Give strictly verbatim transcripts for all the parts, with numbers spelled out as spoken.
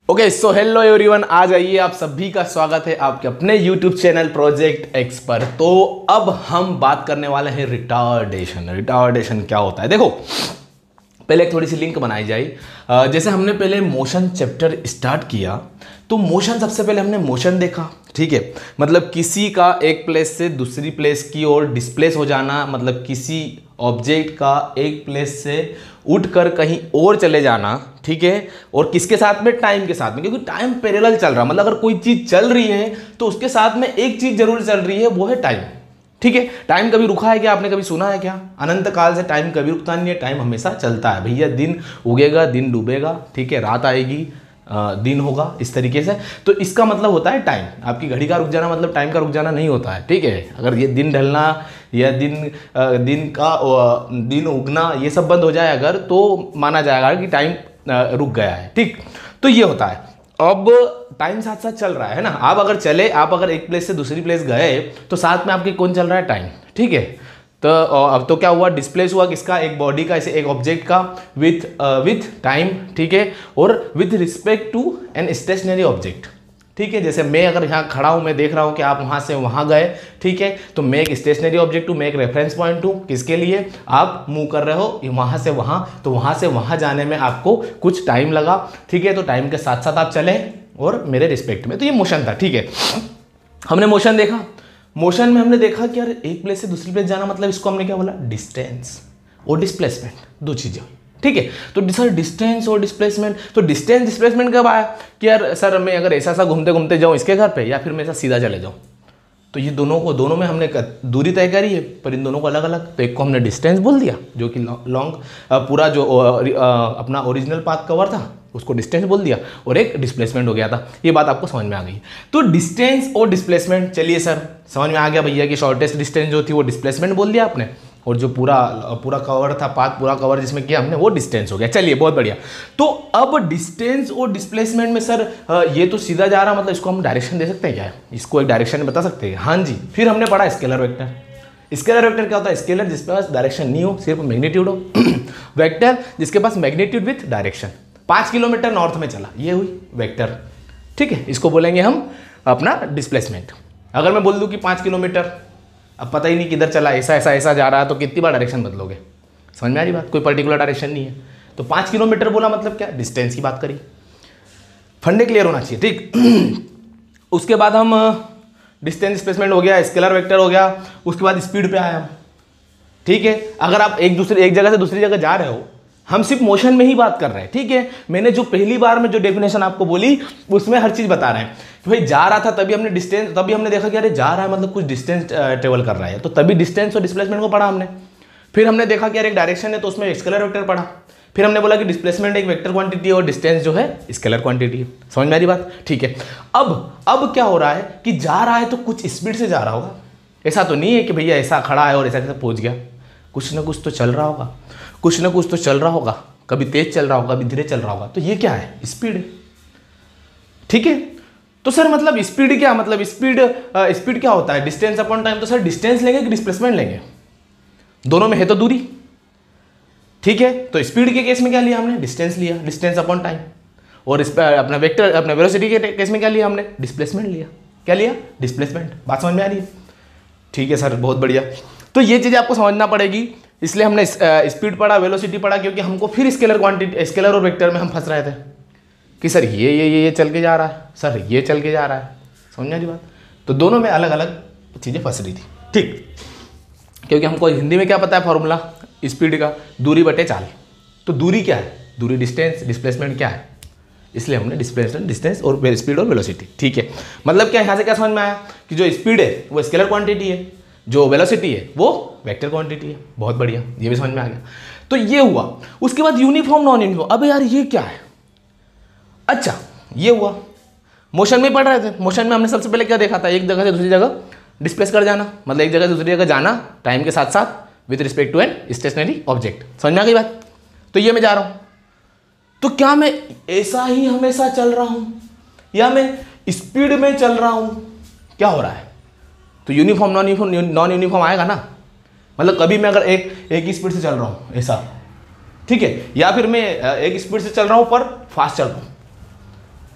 Okay so hello everyone, आ जाइए, आप सभी का स्वागत है आपके अपने यूट्यूब चैनल प्रोजेक्ट एक्स पर। तो अब हम बात करने वाले हैं रिटार्डेशन। रिटार्डेशन क्या होता है? देखो, पहले एक थोड़ी सी लिंक बनाई जाए। जैसे हमने पहले मोशन चैप्टर स्टार्ट किया तो मोशन, सबसे पहले हमने मोशन देखा, ठीक है, मतलब किसी का एक प्लेस से दूसरी प्लेस की ओर डिस्प्लेस हो जाना, मतलब किसी ऑब्जेक्ट का एक प्लेस से उठकर कहीं और चले जाना, ठीक है, और किसके साथ में? टाइम के साथ में, क्योंकि टाइम पैरेलल चल रहा, मतलब अगर कोई चीज़ चल रही है तो उसके साथ में एक चीज़ जरूर चल रही है, वो है टाइम, ठीक है। टाइम कभी रुका है क्या? आपने कभी सुना है क्या? अनंत काल से टाइम कभी रुकता नहीं है, टाइम हमेशा चलता है भैया। दिन उगेगा, दिन डूबेगा, ठीक है, रात आएगी, दिन होगा, इस तरीके से। तो इसका मतलब होता है टाइम। आपकी घड़ी का रुक जाना मतलब टाइम का रुक जाना नहीं होता है, ठीक है। अगर ये दिन ढलना या दिन दिन का दिन उगना ये सब बंद हो जाए अगर, तो माना जाएगा कि टाइम रुक गया है, ठीक। तो ये होता है। अब टाइम साथ साथ चल रहा है ना। आप अगर चले, आप अगर एक प्लेस से दूसरी प्लेस गए तो साथ में आपके कौन चल रहा है? टाइम, ठीक है। तो अब तो क्या हुआ? डिस्प्लेस हुआ किसका? एक बॉडी का, ऐसे एक ऑब्जेक्ट का विथ विथ टाइम, ठीक है, और with respect to an stationary object, ठीक है। जैसे मैं अगर यहाँ खड़ा हूँ, मैं देख रहा हूँ कि आप वहाँ से वहाँ गए, ठीक है, तो मैं एक स्टेशनरी ऑब्जेक्ट हूँ, मैं एक रेफरेंस पॉइंट हूँ, किसके लिए? आप मूव कर रहे हो वहाँ से वहाँ, तो वहाँ से वहाँ जाने में आपको कुछ टाइम लगा, ठीक है। तो टाइम के साथ साथ आप चले और मेरे रिस्पेक्ट में, तो ये मोशन था, ठीक है। हमने मोशन देखा। मोशन में हमने देखा कि यार एक प्लेस से दूसरी प्लेस जाना, मतलब इसको हमने क्या बोला? डिस्टेंस और डिस्प्लेसमेंट, दो चीज़ें, ठीक है। तो सर डिस्टेंस और डिस्प्लेसमेंट, तो डिस्टेंस डिस्प्लेसमेंट कब आया कि यार सर मैं अगर ऐसा सा घूमते घूमते जाऊँ इसके घर पे, या फिर मैं ऐसा सीधा चले जाऊँ, तो ये दोनों को, दोनों में हमने दूरी तय करी है, पर इन दोनों को अलग अलग। तो एक को हमने डिस्टेंस बोल दिया, जो कि लॉन्ग पूरा जो अपना ओरिजिनल पाथ कवर था उसको डिस्टेंस बोल दिया, और एक डिस्प्लेसमेंट हो गया था। ये बात आपको समझ में आ गई। तो डिस्टेंस और डिस्प्लेसमेंट, चलिए सर समझ में आ गया भैया कि शॉर्टेस्ट डिस्टेंस जो थी वो डिस्प्लेसमेंट बोल दिया आपने, और जो पूरा पूरा कवर था, पाथ पूरा कवर जिसमें किया हमने, वो डिस्टेंस हो गया। चलिए बहुत बढ़िया। तो अब डिस्टेंस और डिस्प्लेसमेंट में सर ये तो सीधा जा रहा, मतलब इसको हम डायरेक्शन दे सकते हैं क्या? इसको एक डायरेक्शन बता सकते हैं? हाँ जी। फिर हमने पढ़ा स्केलर वेक्टर। स्केलर वेक्टर क्या होता है? स्केलर जिसके पास डायरेक्शन नहीं हो, सिर्फ मैग्नीट्यूड हो। वेक्टर जिसके पास मैग्नीट्यूड विथ डायरेक्शन। पाँच किलोमीटर नॉर्थ में चला, ये हुई वेक्टर, ठीक है। इसको बोलेंगे हम अपना डिस्प्लेसमेंट। अगर मैं बोल दूं कि पाँच किलोमीटर, अब पता ही नहीं किधर चला, ऐसा ऐसा ऐसा जा रहा है, तो कितनी बार डायरेक्शन बदलोगे? समझ में आ रही बात? कोई पर्टिकुलर डायरेक्शन नहीं है। तो पाँच किलोमीटर बोला मतलब क्या? डिस्टेंस की बात करी। फंडे क्लियर होना चाहिए, ठीक। उसके बाद हम डिस्टेंस डिस्प्लेसमेंट हो गया, स्केलर वेक्टर हो गया, उसके बाद स्पीड पे आया हम, ठीक है। अगर आप एक दूसरे एक जगह से दूसरी जगह जा रहे हो, हम सिर्फ मोशन में ही बात कर रहे हैं, ठीक है। मैंने जो पहली बार में जो डेफिनेशन आपको बोली उसमें हर चीज़ बता रहे हैं कि भाई जा रहा था, तभी हमने डिस्टेंस, तभी हमने देखा कि अरे जा रहा है मतलब कुछ डिस्टेंस ट्रेवल कर रहा है, तो तभी डिस्टेंस और डिस्प्लेसमेंट को पढ़ा हमने। फिर हमने देखा कि यार एक डायरेक्शन है तो उसमें स्केलर वेक्टर पढ़ा। फिर हमने बोला कि डिस्प्लेसमेंट एक वेक्टर क्वांटिटी है और डिस्टेंस जो है स्केलर क्वांटिटी है। समझ में आ रही बात? ठीक है। अब अब क्या हो रहा है कि जा रहा है तो कुछ स्पीड से जा रहा होगा, ऐसा तो नहीं है कि भैया ऐसा खड़ा है और ऐसा कैसे पहुँच गया। कुछ ना कुछ तो चल रहा होगा, कुछ ना कुछ तो चल रहा होगा, कभी तेज चल रहा होगा, कभी धीरे चल रहा होगा। तो ये क्या है? स्पीड, ठीक है। तो सर मतलब स्पीड क्या, मतलब स्पीड स्पीड क्या होता है? Distance upon time. तो सर डिस्टेंस लेंगे कि डिस्प्लेसमेंट लेंगे? दोनों में है तो दूरी, ठीक है। तो स्पीड के केस में क्या लिया हमने? डिस्टेंस लिया, डिस्टेंस अपॉन टाइम। और इस पर अपना वेक्टर, अपना वेलोसिटी के केस में क्या लिया हमने? डिस्प्लेसमेंट लिया। क्या लिया? डिस्प्लेसमेंट। बात समझ में आ रही है? ठीक है सर, बहुत बढ़िया। तो ये चीज़ आपको समझना पड़ेगी, इसलिए हमने स्पीड पढ़ा, वेलोसिटी पढ़ा, क्योंकि हमको फिर स्केलर क्वांटिटी, स्केलर और वेक्टर में हम फंस रहे थे कि सर ये ये ये ये चल के जा रहा है, सर ये चल के जा रहा है। समझ रही बात? तो दोनों में अलग अलग चीज़ें फंस रही थी, ठीक। क्योंकि हमको हिंदी में क्या पता है फॉर्मूला स्पीड का? दूरी बटे चाल। तो दूरी क्या है? दूरी डिस्टेंस, डिस्प्लेसमेंट क्या है? इसलिए हमने डिस्प्लेसमेंट, डिस्टेंस और स्पीड और वेलोसिटी, ठीक है। मतलब क्या, यहाँ से क्या समझ में आया कि जो स्पीड है वो स्केलर क्वांटिटी है, जो वेलोसिटी है वो वेक्टर क्वांटिटी है। बहुत बढ़िया, ये भी समझ में आ गया। तो ये हुआ। उसके बाद यूनिफॉर्म, नॉन यूनिफॉर्म। अब यार ये क्या है? अच्छा, ये हुआ। मोशन में पढ़ रहे थे। मोशन में हमने सबसे पहले क्या देखा था? एक जगह से दूसरी जगह डिस्प्लेस कर जाना, मतलब एक जगह से दूसरी जगह जाना टाइम के साथ साथ with respect to an stationary object. समझ में आ गई बात? तो ये मैं जा रहा हूँ, तो क्या मैं ऐसा ही हमेशा चल रहा हूँ या मैं स्पीड में चल रहा हूँ? क्या हो रहा है? तो uniform, non uniform, non uniform आएगा ना। मतलब कभी मैं अगर एक एक ही स्पीड से चल रहा हूँ ऐसा, ठीक है, या फिर मैं एक स्पीड से चल रहा हूँ पर फास्ट चल रहा हूँ,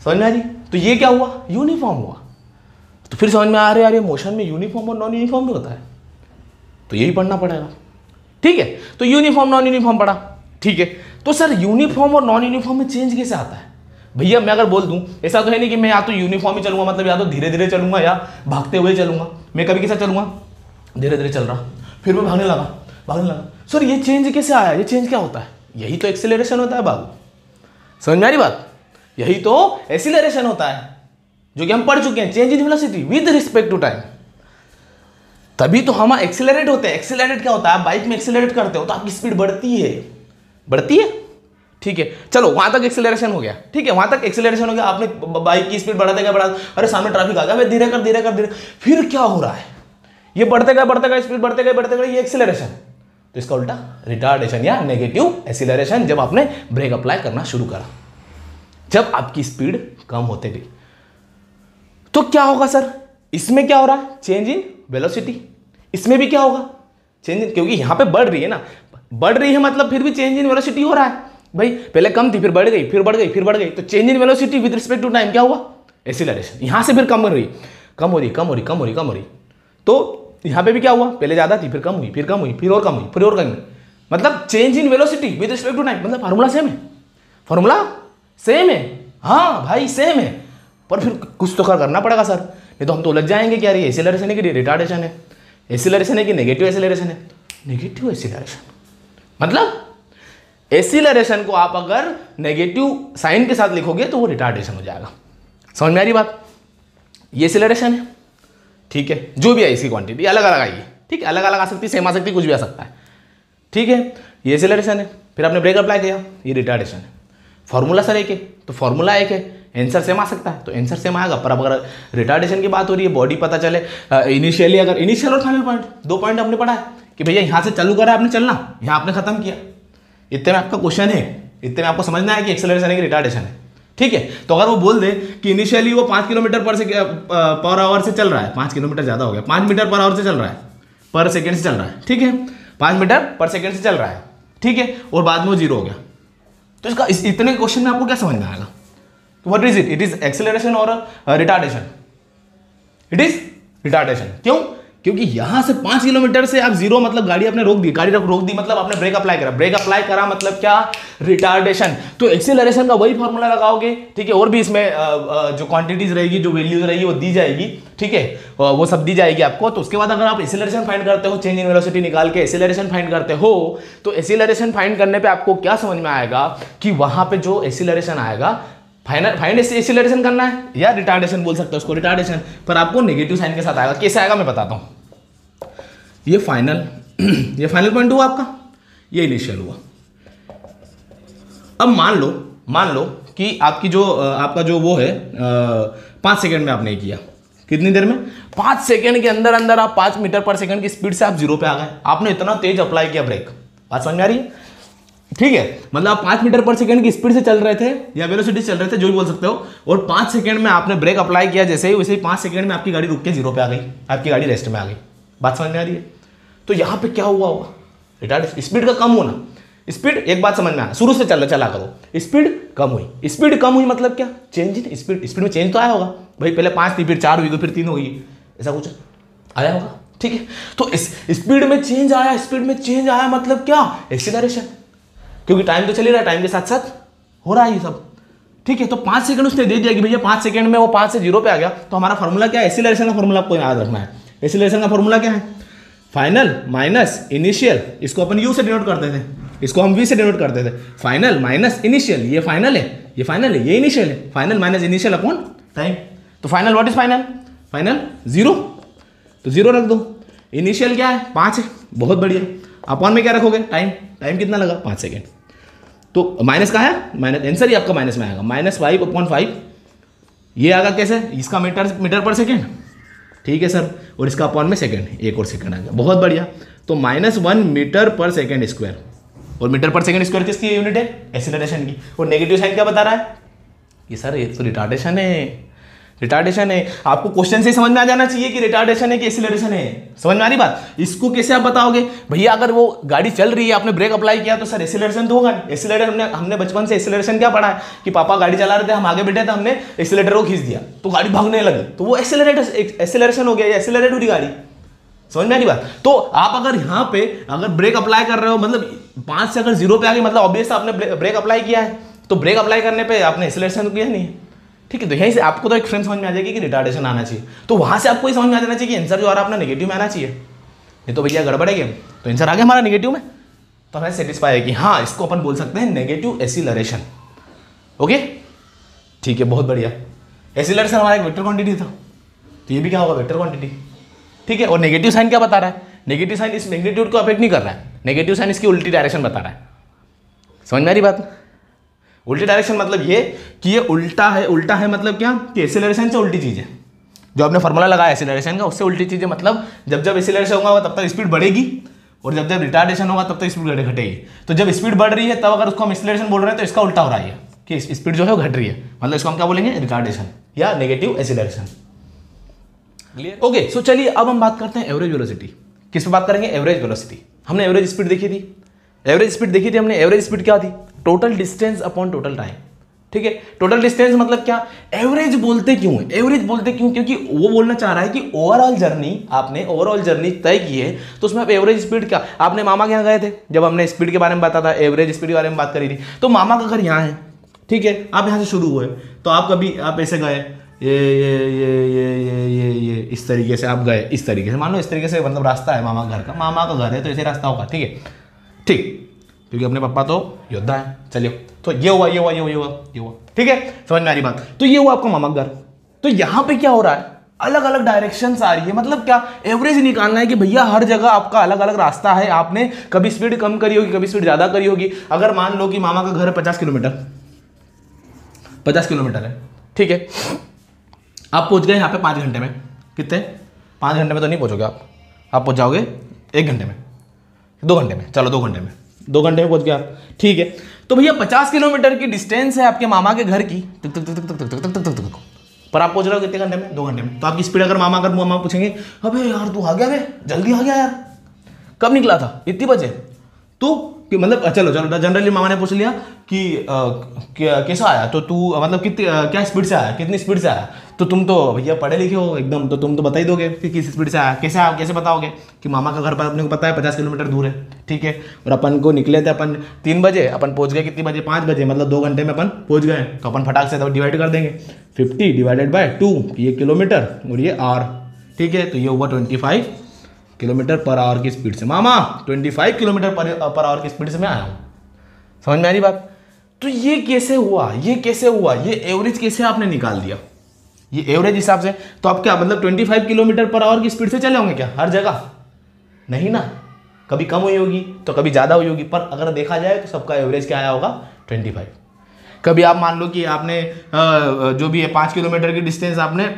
समझ में आ रही? तो ये क्या हुआ, यूनिफॉर्म हुआ। तो फिर समझ में आ रहा है यार ये मोशन में यूनिफॉर्म और नॉन यूनिफॉर्म भी होता है, तो यही पढ़ना पड़ेगा। ठीक है, तो यूनिफॉर्म नॉन यूनिफॉर्म पढ़ा। ठीक है, तो सर यूनिफॉर्म और नॉन यूनिफॉर्म में चेंज कैसे आता है? भैया मैं अगर बोल दूं, ऐसा तो है नहीं कि मैं या तो यूनिफॉर्म ही चलूंगा, मतलब या तो धीरे धीरे चलूंगा या भागते हुए चलूंगा। मैं कभी कैसा चलूंगा, धीरे धीरे चल रहा, फिर मैं भागने लगा भागने लगा सर ये चेंज कैसे आया? ये चेंज क्या होता है? यही तो एक्सेलरेशन होता है बाबू। समझ में आ रही बात? यही तो एक्सीलरेशन होता है जो कि हम पढ़ चुके हैं, change in velocity with respect to time. तभी तो हम एक्सेलरेट होते हैं। एक्सेलरेट क्या होता है? आप बाइक में एक्सेलरेट करते हो तो आपकी स्पीड बढ़ती है, बढ़ती है। ठीक है, चलो वहां तक एक्सेलरेशन हो गया। ठीक है, वहां तक एक्सेलरेशन हो गया, आपने बाइक की स्पीड बढ़ाते गए, बढ़ा, अरे सामने ट्रैफिक आ गया, धीरे कर धीरे कर धीरे, फिर क्या हो रहा है? ये बढ़ते गए बढ़ते गए स्पीड बढ़ते गए बढ़ते गए, ये एक्सेलरेशन। तो इसका उल्टा रिटार्डेशन या नेगेटिव एक्सेलरेशन, जब आपने ब्रेक अप्लाई करना शुरू करा, जब आपकी स्पीड कम होते गई। तो क्या होगा सर? इसमें क्या हो रहा है? Change in velocity. इसमें भी क्या होगा? चेंज इन, क्योंकि यहां पे बढ़ रही है ना, बढ़ रही है मतलब फिर भी चेंज इन वेलोसिटी हो रहा है। भाई पहले कम थी, फिर बढ़ गई, फिर बढ़ गई, फिर बढ़ गई, तो change in velocity with respect to time क्या हुआ? एक्सीलरेशन। यहां से फिर कम हो रही, कम हो रही, कम हो रही, कम हो रही, कम हो रही। तो यहां पे भी क्या हुआ? पहले ज्यादा थी, फिर कम हुई, फिर कम हुई, फिर और कम हुई, फिर और कम हुई, मतलब change in velocity with respect to time. मतलब फार्मूला सेम है, फार्मूला सेम है, हाँ भाई सेम है, पर फिर कुछ तो करना पड़ेगा सर, नहीं तो हम तो उलझ जाएंगे कि यार ये एक्सीलरेशन है कि रिटार्डेशन है, एक्सीलरेशन है कि नेगेटिव एक्सीलरेशन है। नेगेटिव एक्सीलरेशन मतलब एक्सीलरेशन को आप अगर नेगेटिव साइन के साथ लिखोगे तो वो रिटार्डेशन हो जाएगा। समझ में आ रही बात? ये एक्सीलरेशन है, ठीक है, जो भी है इसकी क्वांटिटी अलग अलग आएगी। ठीक है, अलग अलग आ सकती है, सेम आ सकती है, कुछ भी आ सकता है। ठीक है, ये एक्सीलरेशन है, फिर आपने ब्रेक अप्लाई किया, ये रिटार्डेशन है। फॉर्मूला सर एक है तो फॉर्मूला एक है, आंसर सेम आ सकता है तो आंसर सेम आएगा। पर अब अगर रिटार्डेशन की बात हो रही है, बॉडी पता चले इनिशियली, अगर इनिशियल और फाइनल पॉइंट, दो पॉइंट हमने पढ़ा है कि भैया यहाँ से चालू करा आपने चलना, यहाँ आपने खत्म किया, इतने में आपका क्वेश्चन है, इतने में आपको समझना है कि एक्सेलरेशन है कि रिटार्डेशन है। ठीक है, तो अगर वो बोल दे कि इनिशियली वो पाँच किलोमीटर पर पर आवर से चल रहा है, पाँच किलोमीटर ज़्यादा हो गया, पाँच मीटर पर आवर से चल रहा है, पर सेकेंड से चल रहा है, ठीक है, पाँच मीटर पर सेकेंड से चल रहा है, ठीक है, और बाद में वो जीरो हो गया, तो इसका इस इतने क्वेश्चन में आपको क्या समझ में आएगा? What is it? It is acceleration और रिटार्डेशन? It is retardation. क्यों? क्योंकि यहां से पांच किलोमीटर से आप जीरो, मतलब गाड़ी आपने रोक दी, गाड़ी रोक दी मतलब आपने ब्रेक अप्लाई करा, ब्रेक अप्लाई करा मतलब क्या? रिटार्डेशन। तो एक्सेलरेशन का वही फॉर्मूला लगाओगे, ठीक है, और भी इसमें जो क्वांटिटीज रहेगी, जो वैल्यूज रहेगी वो दी जाएगी, ठीक है, वो सब दी जाएगी आपको। तो उसके बाद अगर आप एक्सेलरेशन फाइंड करते हो, चेंज इन वेलोसिटी निकाल के एक्सेलरेशन फाइंड करते हो, तो एक्सेलरेशन फाइंड करने पे आपको क्या समझ में आएगा कि वहां पे जो एक्सेलरेशन आएगा, फाइनल फाइंड एक्सेलरेशन करना है या रिटार्डेशन बोल सकते हो उसको, रिटार्डेशन, पर आपको नेगेटिव साइन के साथ आएगा। कैसे आएगा मैं बताता हूं। ये फाइनल ये फाइनल पॉइंट हुआ आपका, ये इनिशियल हुआ। अब मान लो मान लो कि आपकी जो आपका जो वो है पाँच सेकंड में आपने किया, कितनी देर में? पाँच सेकंड के अंदर अंदर आप पाँच मीटर पर सेकंड की स्पीड से आप जीरो पे आ गए। आपने इतना तेज अप्लाई किया ब्रेक, बात समझ में आ रही है? ठीक है, मतलब आप पाँच मीटर पर सेकंड की स्पीड से चल रहे थे या वेलोसिटी चल रहे थे, जो भी बोल सकते हो, और पाँच सेकंड में आपने ब्रेक अप्लाई किया, जैसे ही वैसे ही पाँच सेकंड में आपकी गाड़ी रुक के जीरो पे आ गई, आपकी गाड़ी रेस्ट में आ गई। बात समझ में आ रही है? तो यहाँ पे क्या हुआ होगा? रिटार्ड स्पीड का कम होना। स्पीड, एक बात समझ में आना, शुरू से चल चला करो, स्पीड कम हुई, स्पीड कम हुई मतलब क्या? चेंज इन स्पीड, स्पीड में चेंज तो आया होगा भाई, पहले पाँच थी, फिर चार हुई, तो फिर तीन हो गई, ऐसा कुछ आया होगा, ठीक है। तो इस स्पीड में चेंज आया, स्पीड में चेंज आया मतलब क्या? एक्सीलरेशन, क्योंकि टाइम तो चल ही रहा है, टाइम के साथ साथ हो रहा है ये सब, ठीक है। तो पाँच सेकंड उसने दे दिया कि भैया पाँच सेकंड में वो पाँच से जीरो पे आ गया, तो हमारा फॉर्मूला क्या है? एक्सीलरेशन का फॉर्मूला आपको याद रखना है। एक्सीलरेशन का फॉर्मूला क्या है? फाइनल माइनस इनिशियल, इसको अपन यू से डिनोट करते थे, इसको हम वी से डिनोट करते थे। फाइनल माइनस इनिशियल, ये फाइनल है, ये फाइनल है, ये इनिशियल है। Final minus initial upon time. तो final what is final? Final zero, तो जीरो रख दो। इनिशियल क्या है? पाँच है, बहुत बढ़िया। अपॉन में क्या रखोगे? टाइम। टाइम कितना लगा? पाँच सेकेंड। तो माइनस का है, माइनस, आंसर ही आपका माइनस में आएगा, माइनस फाइव अपॉन फाइव। ये आएगा कैसे? इसका मीटर मीटर पर सेकेंड, ठीक है सर, और इसका अपॉन में सेकेंड, एक और सेकेंड आ गया, बहुत बढ़िया। तो minus one metre per second square, और मीटर पर सेकेंड स्क्वायर किसकी यूनिट है? एक्सीलरेशन की। और नेगेटिव साइन क्या बता रहा है कि सर ये तो रिटार्डेशन है, रिटार्डेशन है। आपको क्वेश्चन से समझ में आ जाना चाहिए कि रिटार्डेशन है कि एक्सीलरेशन है। समझ में आ रही बात? इसको कैसे आप बताओगे भैया? अगर वो गाड़ी चल रही है, आपने ब्रेक अप्लाई किया तो सर एक्सीलरेशन तो होगा। एक्सीलरेटर हमने हमने बचपन से एक्सीलरेशन क्या पढ़ा है कि पापा गाड़ी चला रहे थे, हम आगे बैठे थे, हमने एक्सीलरेटर को खींच दिया तो गाड़ी भागने लगी, तो वो एक्सीलरेटर एक्सीलरेशन हो गया, एक्सीलरेट हो रही गाड़ी। समझ में आ रही बात? तो आप अगर यहाँ पे अगर ब्रेक अप्लाई कर रहे हो, मतलब पांच से अगर जीरो पे आ गई, मतलब ऑब्वियस आपने ब्रेक अप्लाई किया है, तो ब्रेक अप्लाई करने पे आपने एक्सीलरेशन किया नहीं है। ठीक है, तो यहीं से आपको तो एक फ्रेम समझ में आ जाएगी कि रिटार्डेशन आना चाहिए, तो वहां से आपको ये समझ में आ जाना चाहिए कि आंसर जो आ रहा है अपना नेगेटिव में आना चाहिए। ये तो भैया गड़बड़ है गेम, तो आंसर आ गया हमारा नेगेटिव में, तो हमें सेटिस्फाई है कि हाँ इसको अपन बोल सकते हैं नेगेटिव एक्सीलरेशन। ओके ठीक है, बहुत बढ़िया। एक्सीलरेशन हमारा एक वेक्टर क्वांटिटी था, तो ये भी क्या होगा? Vector quantity. ठीक है, और नेगेटिव साइन क्या बता रहा है? नेगेटिव साइन इस मैग्नीट्यूड को अफेक्ट नहीं कर रहा है, नेगेटिव साइन इसकी उल्टी डायरेक्शन बता रहा है। समझ में आ रही बात? उल्टी डायरेक्शन मतलब ये कि ये उल्टा है। उल्टा है मतलब क्या कि एक्सीलरेशन से उल्टी चीज है। जो आपने फॉर्मूला लगाया एक्सीलरेशन का, उससे उल्टी चीज है, मतलब जब जब एक्सीलरेशन होगा तब तक स्पीड बढ़ेगी, और जब जब रिटार्डेशन होगा तब तक स्पीड घटेगी। तो जब स्पीड बढ़ रही है तब अगर उसको हम एक्सीलरेशन बोल रहे हैं तो इसका उल्टा हो रहा है कि स्पीड जो है वो घट रही है, मतलब इसको हम क्या बोलेंगे? रिटार्डेशन या नेगेटिव एक्सीलरेशन। ओके, सो चलिए अब हम बात करते हैं एवरेज वेलोसिटी। किस पे बात करेंगे? Average velocity. हमने एवरेज स्पीड देखी थी, एवरेज स्पीड देखी थी हमने। एवरेज स्पीड क्या थी? Total distance upon total time. ठीक है, टोटल डिस्टेंस मतलब क्या? एवरेज बोलते क्यों है? एवरेज बोलते क्यों? क्योंकि वो बोलना चाह रहा है कि ओवरऑल जर्नी, आपने ओवरऑल जर्नी तय की है, तो उसमें आप एवरेज स्पीड क्या? आपने मामा के यहाँ गए थे, जब हमने स्पीड के बारे में बताया था, एवरेज स्पीड के बारे में बात करी थी, तो मामा का घर यहाँ है। ठीक है, आप यहाँ से शुरू हुए, तो आप कभी आप ऐसे गए, ये ये ये ये ये ये ये इस तरीके से आप गए, इस तरीके से, मान लो इस तरीके से, मतलब रास्ता है मामा घर का, मामा का घर है तो ऐसे रास्ता होगा। ठीक है, ठीक, क्योंकि अपने पापा तो योद्धा है। चलिए, तो ये हुआ, ये हुआ, ये हुआ, ये हुआ, ये हुआ। ठीक है, समझ में आ रही बात? तो ये हुआ आपका मामा का घर। तो यहाँ पे क्या हो रहा है? अलग अलग डायरेक्शंस आ रही है, मतलब क्या? एवरेज निकालना है कि भैया हर जगह आपका अलग अलग रास्ता है, आपने कभी स्पीड कम करी होगी, कभी स्पीड ज्यादा करी होगी। अगर मान लो कि मामा का घर है पचास किलोमीटर, पचास किलोमीटर है, ठीक है, आप पहुंच गए यहाँ पे पाँच घंटे में। कितने? पाँच घंटे में तो नहीं पहुंचोगे आप, आप पहुंच जाओगे एक घंटे में, दो घंटे में, चलो दो घंटे में, दो घंटे में पहुंच गया। ठीक है, तो भैया पचास किलोमीटर की डिस्टेंस है आपके मामा के घर की, तक तक तक तक तक तक तक तक तक, पर आप पहुंच रहे हो कितने घंटे में? दो घंटे में। तो आपकी स्पीड अगर मामा अगर मामा पूछेंगे, अबे यार तू आ गया, बे जल्दी आ गया यार, कब निकला था? इतनी बजे? तो कि मतलब चलो चलो जनरली मामा ने पूछ लिया कि कैसा आया, तो तू मतलब कितनी क्या स्पीड से आया, कितनी स्पीड से आया? तो तुम तो भैया पढ़े लिखे हो एकदम, तो तुम तो बता ही दोगे कि किस स्पीड से आया। कैसे आया, कैसे बताओगे कि मामा का घर पर अपने को पता है पचास किलोमीटर दूर है। ठीक है, और अपन को निकले थे अपन तीन बजे, अपन पहुंच गए कितनी बजे? पाँच बजे, मतलब दो घंटे में अपन पहुंच गए। तो अपन फटाक से तो डिवाइड कर देंगे, फिफ्टी डिवाइडेड बाय टू, ये किलोमीटर और ये आर। ठीक है, तो ये हुआ twenty five kilometre per hour की स्पीड से। मामा पच्चीस किलोमीटर पर पर आवर की स्पीड से मैं आया हूँ। समझ में आ रही बात? तो ये कैसे हुआ, ये कैसे हुआ, ये एवरेज कैसे आपने निकाल दिया? ये एवरेज हिसाब से तो आप क्या मतलब पच्चीस किलोमीटर पर आवर की स्पीड से चले होंगे क्या हर जगह? नहीं ना, कभी कम हुई होगी तो कभी ज़्यादा हुई होगी, पर अगर देखा जाए तो सबका एवरेज क्या आया होगा? पच्चीस। कभी आप मान लो कि आपने जो भी है पाँच किलोमीटर की डिस्टेंस आपने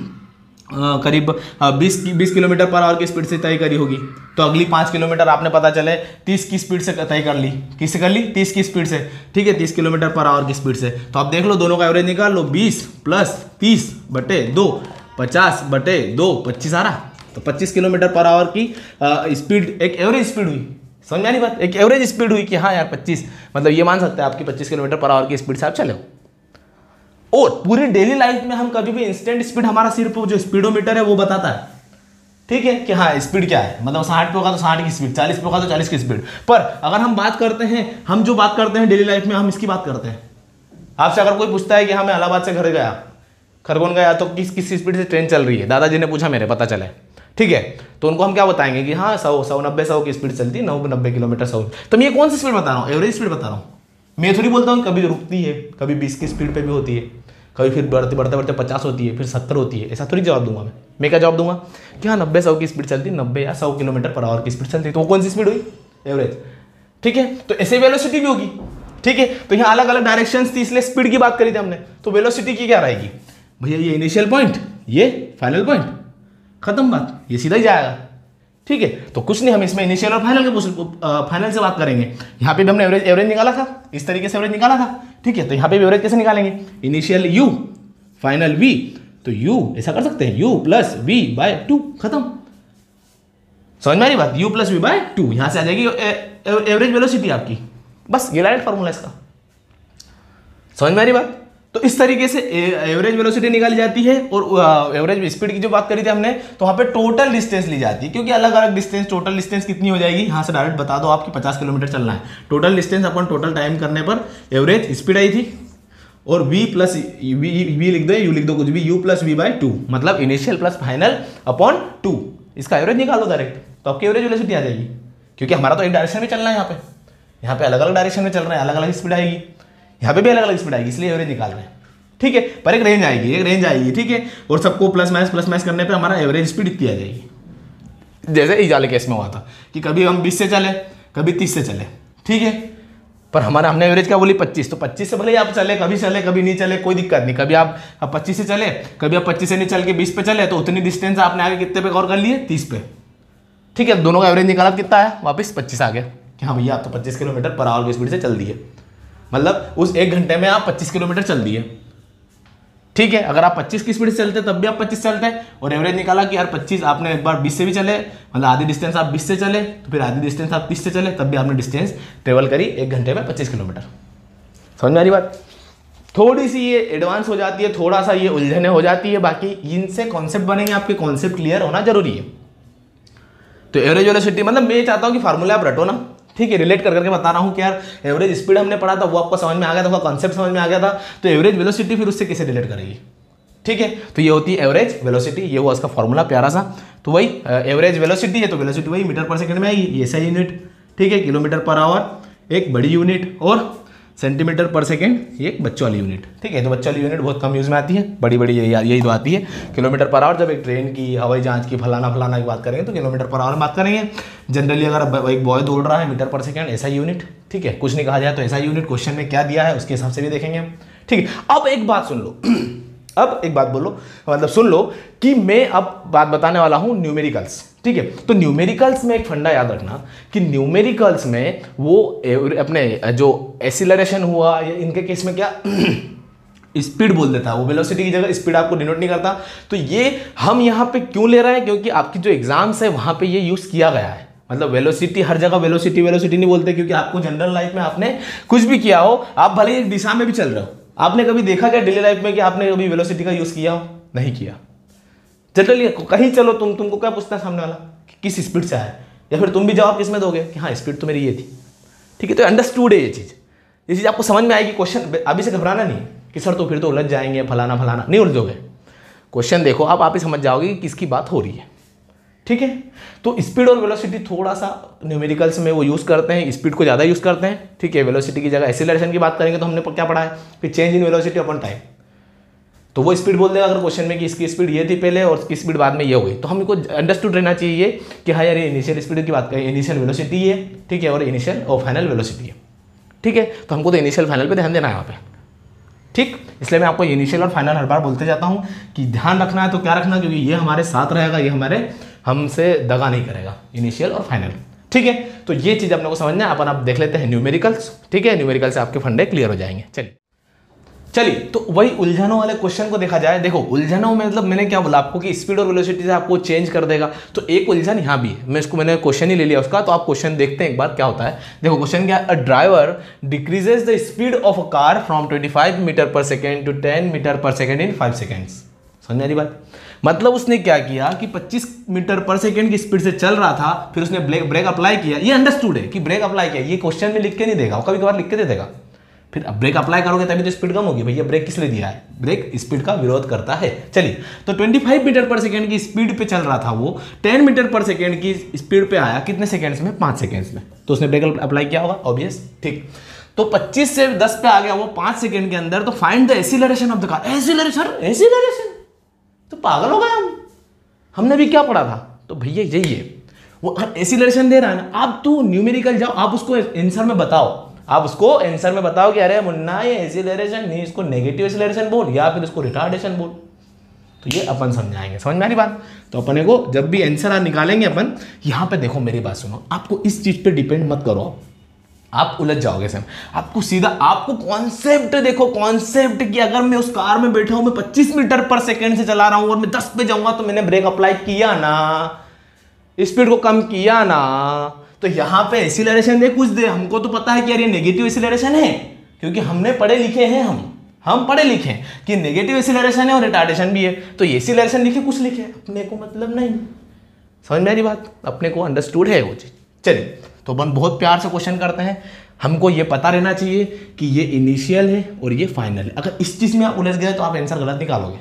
Uh, करीब बीस बीस किलोमीटर पर आवर की स्पीड से तय करी होगी, तो अगली पाँच किलोमीटर आपने पता चले तीस की स्पीड से तय कर ली। किससे कर ली? तीस की स्पीड से। ठीक है, तीस किलोमीटर पर आवर की स्पीड से। तो आप देख लो दोनों का एवरेज निकाल लो, बीस प्लस तीस बटे दो, पचास बटे दो, पच्चीस आ रहा। तो पच्चीस किलोमीटर पर आवर की स्पीड एक एवरेज स्पीड हुई। समझ में नहीं बात? एक एवरेज स्पीड हुई कि हाँ यार पच्चीस, मतलब ये मान सकते हैं आपकी पच्चीस किलोमीटर पर आवर की स्पीड से आप चले हो। और पूरी डेली लाइफ में हम कभी भी इंस्टेंट स्पीड, हमारा सिर्फ जो स्पीडोमीटर है वो बताता है, ठीक है, कि हाँ स्पीड क्या है, मतलब साठ पे होगा तो साठ की स्पीड, चालीस पे होगा तो चालीस की स्पीड। पर अगर हम बात करते हैं, हम जो बात करते हैं डेली लाइफ में, हम इसकी बात करते हैं। आपसे अगर कोई पूछता है कि हाँ मैं इलाहाबाद से घर गया, खरगोन गया, तो किस किस स्पीड से ट्रेन चल रही है, दादाजी ने पूछा, मेरे पता चले, ठीक है, तो उनको हम क्या बताएंगे कि हाँ सौ सौ नब्बे सौ की स्पीड चलती है, नौ नब्बे किलोमीटर सौ। तो मैं ये कौन सी स्पीड बता रहा हूँ? एवरेज स्पीड बता रहा हूँ। मैं थोड़ी बोलता हूँ कभी रुकती है, कभी बीस की स्पीड पे भी होती है, कभी फिर बढ़ते बढ़ते बढ़ते पचास होती है, फिर सत्तर होती है। ऐसा थोड़ी जवाब दूंगा मैं मैं क्या जवाब दूंगा कि हाँ नब्बे सौ की स्पीड चलती है, नब्बे या सौ किलोमीटर पर आवर की स्पीड चलती है, तो वो कौन सी स्पीड हुई? एवरेज। ठीक है, तो ऐसे वेलोसिटी भी होगी। ठीक है, तो यहाँ अलग अलग डायरेक्शंस थी, इसलिए स्पीड की बात करी थी हमने, तो वेलोसिटी की क्या रहेगी भैया? ये इनिशियल पॉइंट, ये फाइनल पॉइंट, खत्म बात, ये सीधा ही जाएगा। ठीक है, तो कुछ नहीं, हम इसमें इनिशियल और फाइनल के फाइनल से बात करेंगे। यहाँ पे भी हमने एवरेज एवरेज निकाला था, इस तरीके से एवरेज निकाला था। ठीक है, तो यहाँ पे भी एवरेज कैसे निकालेंगे? इनिशियल u, फाइनल v, तो u ऐसा कर सकते हैं, u plus v by two, खत्म। समझ में आ रही बात, u plus v by two, यहां से आ जाएगी एवरेज वेलोसिटी आपकी, बस ये डायरेक्ट फॉर्मूला इसका। समझ में आ रही बात। तो इस तरीके से एवरेज वेलोसिटी निकाली जाती है। और एवरेज स्पीड की जो बात करी थी हमने, तो वहाँ पे टोटल डिस्टेंस ली जाती है, क्योंकि अलग अलग डिस्टेंस, टोटल डिस्टेंस कितनी हो जाएगी यहाँ से डायरेक्ट बता दो आपकी पचास किलोमीटर चलना है। Total distance upon total time करने पर एवरेज स्पीड आई थी, और v प्लस वी वी लिख दो, u लिख दो कुछ भी, u plus v by two, मतलब initial plus final upon two, इसका एवरेज निकाल दो डायरेक्ट, तो आपकी एवरेज वेलोसिटी आ जाएगी। क्योंकि हमारा तो एक डायरेक्शन में चलना है, यहाँ पे यहाँ पे अलग अलग डायरेक्शन में चल रहे हैं, अलग अलग स्पीड आएगी, यहाँ पे भी अलग अलग स्पीड आएगी, इसलिए एवरेज निकाल रहे हैं। ठीक है, पर एक रेंज आएगी, एक रेंज आएगी, ठीक है, और सबको प्लस माइनस प्लस माइनस करने पे हमारा एवरेज स्पीड इतनी आ जाएगी। जैसे इस वाले केस में हुआ था कि कभी हम बीस से चले, कभी तीस से चले, ठीक है, पर हमारा हमने एवरेज क्या बोली पच्चीस, तो पच्चीस से भले आप चले, कभी चले कभी नहीं चले, कोई दिक्कत नहीं। कभी आप अब पच्चीस से चले, कभी आप पच्चीस से नहीं चल के बीस पे चले, तो उतनी डिस्टेंस आपने आगे कितने पे कवर कर लिए, तीस पे। ठीक है, दोनों का एवरेज निकाला, कितना आया, वापस पच्चीस आ गया कि हाँ भैया आप तो पच्चीस किलोमीटर पर आवर की स्पीड से चल दिए, मतलब उस एक घंटे में आप पच्चीस किलोमीटर चल दिए। ठीक है, अगर आप पच्चीस की स्पीड से चलते तब भी आप पच्चीस चलते हैं, और एवरेज निकाला कि यार पच्चीस, आपने एक बार बीस से भी चले, मतलब आधी डिस्टेंस आप बीस से चले, तो फिर आधी डिस्टेंस आप तीस से चले, तब भी आपने डिस्टेंस ट्रेवल करी एक घंटे में पच्चीस किलोमीटर। समझ में आ रही बात। थोड़ी सी ये एडवांस हो जाती है, थोड़ा सा ये उलझने हो जाती है, बाकी इनसे कॉन्सेप्ट बनेंगे, आपके कॉन्सेप्ट क्लियर होना जरूरी है। तो एवरेज वेलोसिटी, मतलब मैं चाहता हूँ कि फार्मूला आप रटो ना, ठीक है, रिलेट कर करके बता रहा हूँ कि यार एवरेज स्पीड हमने पढ़ा था, वो आपको समझ में आ गया था, कॉन्सेप्ट समझ में आ गया था, तो एवरेज वेलोसिटी फिर उससे कैसे रिलेट करेगी। ठीक है, तो ये होती है एवरेज वेलोसिटी, ये हुआ उसका फॉर्मूला प्यारा सा। तो वही एवरेज वेलोसिटी है, तो वेलोसिटी वही मीटर पर सेकंड में आएगी, ये ऐसा यूनिट, ठीक है, किलोमीटर पर आवर एक बड़ी यूनिट, और सेंटीमीटर पर सेकंड ये एक बच्चों वाली यूनिट। ठीक है, तो बच्चों वाली यूनिट बहुत कम यूज में आती है, बड़ी बड़ी यही यही तो आती है किलोमीटर पर आवर। जब एक ट्रेन की, हवाई जहाज की, फलाना फलाना की बात करेंगे तो किलोमीटर पर आवर में बात करेंगे। जनरली अगर एक बॉय दौड़ रहा है, मीटर पर सेकंड ऐसा यूनिट, ठीक है, कुछ नहीं कहा जाए तो ऐसा यूनिट, क्वेश्चन में क्या दिया है उसके हिसाब से भी देखेंगे हम। ठीक है, अब एक बात सुन लो अब एक बात बोलो, मतलब सुन लो कि मैं अब बात बताने वाला हूं न्यूमेरिकल्स। ठीक है, तो न्यूमेरिकल्स में एक फंडा याद रखना कि न्यूमेरिकल्स में वो अपने जो एक्सीलरेशन हुआ, या इनके केस में क्या स्पीड बोल देता है, वो वेलोसिटी की जगह स्पीड आपको डिनोट नहीं करता। तो ये हम यहाँ पे क्यों ले रहे हैं, क्योंकि आपकी जो एग्जाम्स है वहां पे ये यूज किया गया है। मतलब वेलोसिटी हर जगह वेलोसिटी वेलोसिटी नहीं बोलते, क्योंकि आपको जनरल लाइफ में आपने कुछ भी किया हो, आप भले ही एक दिशा में भी चल रहे हो, आपने कभी देखा क्या डेली लाइफ में कि आपने कभी वेलोसिटी का यूज किया हो? नहीं किया। जनरली कहीं चलो तुम तुमको क्या पूछता है सामने वाला कि किस स्पीड से आया, या फिर तुम भी जवाब किस में दोगे कि हाँ स्पीड तो मेरी ये थी। ठीक है, तो अंडरस्टूड है ये चीज़, ये चीज़ आपको समझ में आएगी। क्वेश्चन अभी से घबराना नहीं कि सर तो फिर तो उलझ जाएंगे, फलाना फलाना, नहीं उलझोगे। क्वेश्चन देखो आप आप ही समझ जाओगे कि किसकी बात हो रही है। ठीक है, तो स्पीड और वेलोसिटी थोड़ा सा न्यूमेरिकल्स में वो यूज़ करते हैं, स्पीड को ज़्यादा यूज़ करते हैं। ठीक है, वेलोसिटी की जगह एक्सीलरेशन की बात करेंगे तो हमने क्या पढ़ा है कि change in velocity upon time, तो वो स्पीड बोल देगा अगर क्वेश्चन में कि इसकी स्पीड ये थी पहले और इसकी स्पीड बाद में ये हो गई, तो हमको अंडरस्टूड रहना चाहिए कि हाँ यार ये इनिशियल स्पीड की बात करें, इनिशियल वेलोसिटी है। ठीक है, और इनिशियल और फाइनल वेलोसिटी है। ठीक है, तो हमको तो इनिशियल फाइनल पे ध्यान देना है यहाँ पे। ठीक, इसलिए मैं आपको इनिशियल और फाइनल हर बार बोलते जाता हूँ कि ध्यान रखना है। तो क्या रखना, क्योंकि ये हमारे साथ रहेगा, ये हमारे हमसे दगा नहीं करेगा, इनिशियल और फाइनल। ठीक है, तो ये चीज़ अपने को समझना है। अपन आप देख लेते हैं न्यूमेरिकल्स। ठीक है, न्यूमेरिकल से आपके फंडे क्लियर हो जाएंगे। चलिए चलिए तो वही उलझनों वाले क्वेश्चन को देखा जाए। देखो उलझनों में मतलब मैंने क्या बोला आपको कि स्पीड और वेलोसिटी से आपको चेंज कर देगा, तो एक उलझन यहाँ भी है। मैं इसको मैंने क्वेश्चन ही ले लिया उसका, तो आप क्वेश्चन देखते हैं एक बार क्या होता है। देखो क्वेश्चन क्या है, a driver decreases the speed of a car from twenty five metre per second to ten metre per second in five seconds. समझ रही बात, मतलब उसने क्या किया कि पच्चीस मीटर पर सेकेंड की स्पीड से चल रहा था, फिर उसने ब्रेक ब्रेक अप्लाई किया। ये अंडरस्टूड है कि ब्रेक अप्लाई किया, ये क्वेश्चन में लिख के नहीं देगा, कभी कभार लिख के दे देगा। फिर अब ब्रेक अप्लाई करोगे तभी तो स्पीड कम होगी। भैया ब्रेक किस लिए दिया है, ब्रेक स्पीड का विरोध करता है। चलिए, तो पच्चीस मीटर पर सेकंड की स्पीड पे चल रहा था वो, दस मीटर पर सेकंड की स्पीड पे आया कितने सेकंड्स में, पाँच सेकंड्स में, तो उसने ब्रेक अप्लाई किया होगा ऑब्वियस। ठीक, तो पच्चीस से दस पे आ गया वो पाँच सेकंड के अंदर, तो find the acceleration of the car. Acceleration acceleration तो पागल हो गए हम, हमने भी क्या पढ़ा था। तो भैया यही है, वो एक्सीलरेशन दे रहा है ना, आप तो न्यूमेरिकल जाओ, आप उसको आंसर में बताओ, आप उसको आंसर में बताओ कि अरे मुन्ना ये एक्सीलरेशन नहीं, इसको नेगेटिव एक्सीलरेशन बोल या फिर इसको रिटार्डेशन बोल, तो ये अपन समझाएंगे। समझ में आ रही बात। तो अपने को जब भी आंसर निकालेंगे अपन, यहाँ पे देखो मेरी बात सुनो, आपको इस चीज पे डिपेंड मत करो आप उलझ जाओगे सर। आपको सीधा आपको कॉन्सेप्ट देखो, कॉन्सेप्ट कि अगर मैं उस कार में बैठा हूं, मैं पच्चीस मीटर पर सेकंड से चला रहा हूं और मैं दस पे जाऊंगा तो मैंने ब्रेक अप्लाई किया ना, स्पीड को कम किया ना, तो यहां पे एक्सीलरेशन दे कुछ दे, हमको तो पता है कि यार ये नेगेटिव एक्सीलरेशन है, क्योंकि हमने पढ़े लिखे हैं, हम हम पढ़े लिखे हैं कि नेगेटिव एक्सीलरेशन है और रिटार्डेशन भी है, तो ये एक्सीलरेशन लिखे कुछ लिखे, अपने को मतलब नहीं। समझ में आ रही बात, अपने को अंडरस्टूड है वो चीज। चलिए तो अपन बहुत प्यार से क्वेश्चन करते हैं। हमको ये पता रहना चाहिए कि ये इनिशियल है और ये फाइनल है। अगर इस चीज में आप उलझ गए तो आप आंसर गलत निकालोगे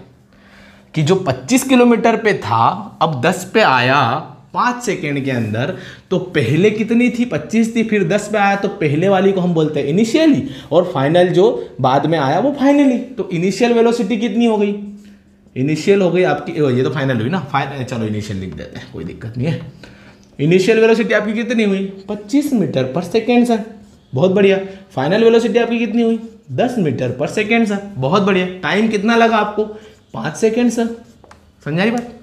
कि जो पच्चीस किलोमीटर पे था अब दस पे आया पाँच सेकेंड के अंदर, तो पहले कितनी थी, पच्चीस थी, फिर दस पे आया, तो पहले वाली को हम बोलते हैं इनिशियली और फाइनल जो बाद में आया वो फाइनली। तो इनिशियल वेलोसिटी कितनी हो गई, इनिशियल हो गई आपकी, ये तो फाइनल हुई ना, फाइनल, चलो इनिशियल लिख देते हैं, कोई दिक्कत नहीं है। इनिशियल वेलोसिटी आपकी कितनी हुई, पच्चीस मीटर पर सेकेंड सर, बहुत बढ़िया। फाइनल वेलोसिटी आपकी कितनी हुई, दस मीटर पर सेकेंड सर, बहुत बढ़िया। टाइम कितना लगा आपको, पाँच सेकेंड सर, समझ आई बात।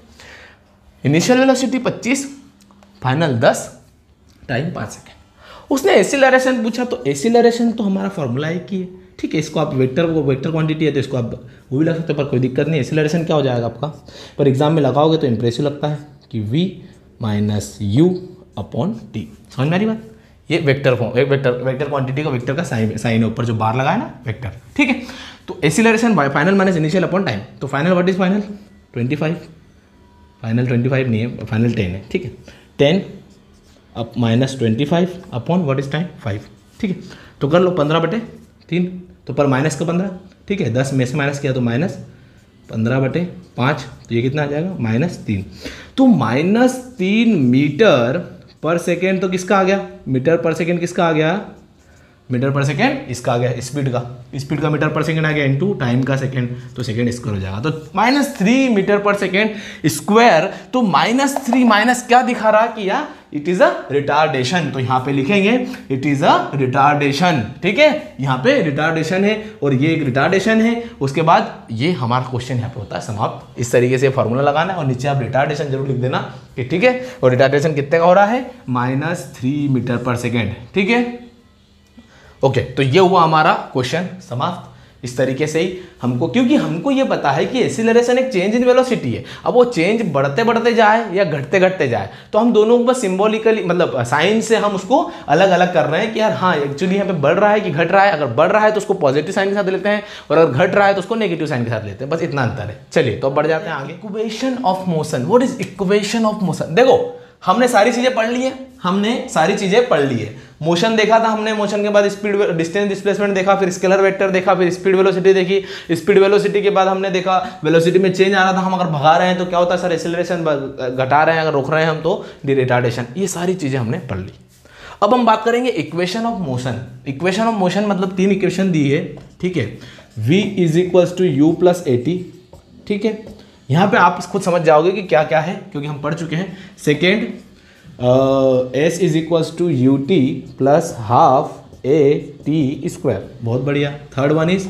इनिशियल वेलोसिटी पच्चीस, फाइनल दस, टाइम पाँच सेकेंड। उसने एक्सीलरेशन पूछा, तो एक्सीलरेशन तो हमारा फॉर्मूला एक ही है, ठीक है। इसको आप वेक्टर को वेक्टर क्वांटिटी है तो इसको आप वो भी लग सकते हो, पर कोई दिक्कत नहीं। एक्सीलरेशन क्या हो जाएगा आपका, पर एग्जाम में लगाओगे तो इंप्रेसिव लगता है कि v minus u upon t. समझ में आ रही बात, ये वेक्टर फॉर्म, एक वेक्टर वेक्टर क्वांटिटी का वेक्टर का साइन साइन है ऊपर जो बार लगा है ना, वेक्टर, ठीक है। तो acceleration final minus initial upon time, तो final what is final twenty five, final twenty five नहीं है, फाइनल टेन है, ठीक है। Ten up minus twenty five upon what is time five, ठीक है। तो कर लो पंद्रह बटे तीन, तो पर माइनस का पंद्रह, ठीक है। दस में से माइनस किया तो माइनस पंद्रह बटे पाँच, तो ये कितना आ जाएगा, माइनस तीन। तो माइनस तीन मीटर पर सेकेंड तो किसका आ गया, मीटर पर सेकेंड किसका आ गया, मीटर पर सेकेंड इसका आ गया, स्पीड का, स्पीड का मीटर पर सेकेंड आ गया इनटू टाइम का सेकेंड, तो सेकेंड स्क्वायर हो जाएगा। तो minus three metre per second square, तो माइनस थ्री माइनस क्या दिखा रहा कि यार इट इज अ रिटार्डेशन, तो यहाँ पे लिखेंगे इट इज अ रिटार्डेशन, ठीक है। यहाँ पे रिटार्डेशन है और ये एक रिटार्डेशन है। उसके बाद ये हमारा क्वेश्चन यहाँ पे होता है समाप्त। इस तरीके से फॉर्मूला लगाना है और नीचे आप रिटार्डेशन जरूर लिख देना कि ठीक है। और रिटार्डेशन कितने का हो रहा है, minus three metre per second, ठीक है। ओके okay, तो ये हुआ हमारा क्वेश्चन समाप्त। इस तरीके से ही हमको, क्योंकि हमको ये पता है कि एक्सीलरेशन एक चेंज इन वेलोसिटी है, अब वो चेंज बढ़ते बढ़ते जाए या घटते घटते जाए, तो हम दोनों को बस सिंबॉलिकली मतलब साइन से हम उसको अलग अलग कर रहे हैं कि यार हाँ एक्चुअली यहाँ पे बढ़ रहा है कि घट रहा है। अगर बढ़ रहा है तो उसको पॉजिटिव साइन के साथ लेते हैं और अगर घट रहा है तो उसको नेगेटिव साइन के साथ लेते हैं, बस इतना अंतर है। चलिए तो अब बढ़ जाते हैं आगे। Equation of motion, what is equation of motion. देखो हमने सारी चीजें पढ़ ली है, हमने सारी चीजें पढ़ ली है। मोशन देखा था हमने, मोशन के बाद स्पीड डिस्टेंस डिस्प्लेसमेंट देखा, फिर स्केलर वेक्टर देखा, फिर स्पीड वेलोसिटी देखी। स्पीड वेलोसिटी के बाद हमने देखा वेलोसिटी में चेंज आ रहा था, हम अगर भगा रहे हैं तो क्या होता है सर, एक्सीलरेशन घटा रहे हैं, अगर रोक रहे हैं हम तो रिटार्डेशन। ये सारी चीजें हमने पढ़ ली। अब हम बात करेंगे equation of motion. Equation of motion मतलब तीन इक्वेशन दी है, ठीक है। v is equals to u plus a t, ठीक है। यहाँ पे आप खुद समझ जाओगे कि क्या क्या है, क्योंकि हम पढ़ चुके हैं। Second, s is equals to u t plus half a t square, बहुत बढ़िया। Third one is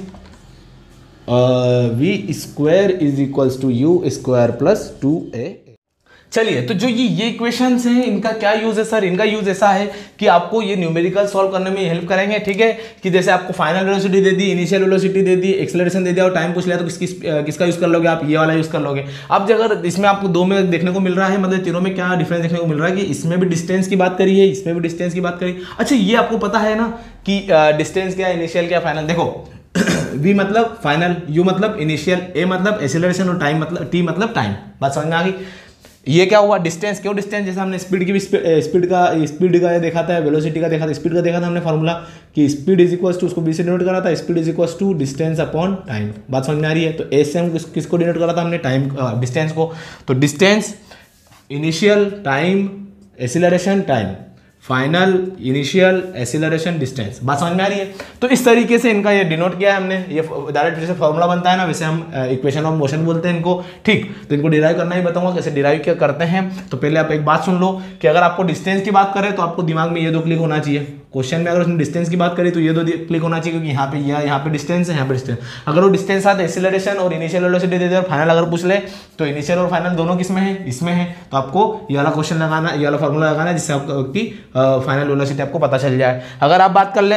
v square is equals to u square plus two a. चलिए तो जो ये ये इक्वेशंस हैं इनका क्या यूज है सर, इनका यूज ऐसा है कि आपको ये न्यूमेरिकल सॉल्व करने में हेल्प करेंगे, ठीक है। कि जैसे आपको फाइनल वेलोसिटी दे दी, इनिशियल वेलोसिटी दे दी, एक्सेलरेशन दे दिया और टाइम पूछ लिया, तो किस किस किसका यूज कर लोगे आप, ये वाला यूज कर लोगे। अब अगर इसमें आपको दो में देखने को मिल रहा है, मतलब तीनों में क्या डिफरेंस देखने को मिल रहा है कि इसमें भी डिस्टेंस की बात करी है, इसमें भी डिस्टेंस की बात करी। अच्छा ये आपको पता है ना कि डिस्टेंस क्या, इनिशियल क्या, फाइनल। देखो v मतलब फाइनल, u मतलब इनिशियल, a मतलब एक्सेलरेशन और टाइम मतलब t मतलब टाइम। बात समझ में आ गई। ये क्या हुआ, डिस्टेंस। क्यों डिस्टेंस, जैसे हमने स्पीड की स्पीड का स्पीड का देखा था, वेलोसिटी का देखा था, स्पीड का देखा था हमने फॉर्मूला कि स्पीड इज इक्वल्स टू, उसको बी से डिनोट करा था, speed is equals to distance upon time. बात समझ में आ रही है। तो ए से हम किस, किसको डिनोट करा था हमने, टाइम डिस्टेंस को। तो distance, initial, time, acceleration, time, final, initial, acceleration, distance. बात समझ में आ रही है। तो इस तरीके से इनका ये डिनोट किया है हमने। ये डायरेक्ट जैसे फॉर्मूला बनता है ना, वैसे हम इक्वेशन ऑफ मोशन बोलते हैं इनको, ठीक। तो इनको डिराइव करना ही बताऊंगा कैसे डिराइव क्या करते हैं। तो पहले आप एक बात सुन लो कि अगर आपको डिस्टेंस की बात करें तो आपको दिमाग में ये दो क्लिक होना चाहिए। क्वेश्चन में अगर उसने डिस्टेंस की बात करी तो ये दो क्लिक होना चाहिए, क्योंकि यहाँ पे यहाँ यहाँ पे डिस्टेंस है, यहाँ पे डिस्टेंस। अगर वो डिस्टेंस साथ एक्सीलरेशन और इनिशियल वेलोसिटी दे दे और फाइनल अगर पूछ ले तो इनिशियल और फाइनल दोनों किसमें है, इसमें है। तो आपको ये वाला क्वेश्चन लगाना, ये वाला फॉर्मूला लगाना है जिससे आपकी फाइनल वेलोसिटी आपको पता चल जाए। अगर आप बात कर ले